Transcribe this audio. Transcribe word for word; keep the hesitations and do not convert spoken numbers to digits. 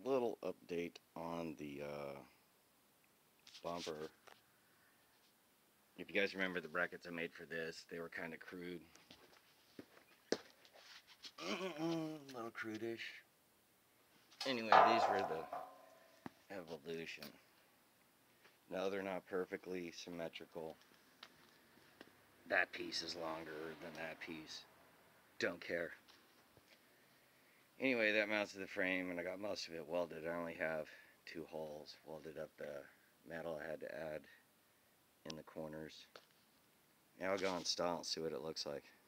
little update on the uh, bumper. If you guys remember the brackets I made for this, they were kind of crude. A little crudish. Anyway, these were the evolution. No, they're not perfectly symmetrical. That piece is longer than that piece. Don't care. Anyway, that mounts to the frame, and I got most of it welded. I only have two holes welded up the metal I had to add in the corners. Now I'll go install and see what it looks like.